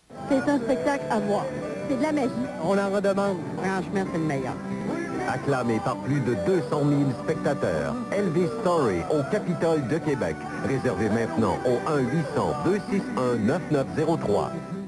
C'est un spectacle à voir. C'est de la magie. On en redemande. Franchement, c'est le meilleur. Acclamé par plus de 200 000 spectateurs, Elvis Story au Capitole de Québec. Réservé maintenant au 1-800-261-9903.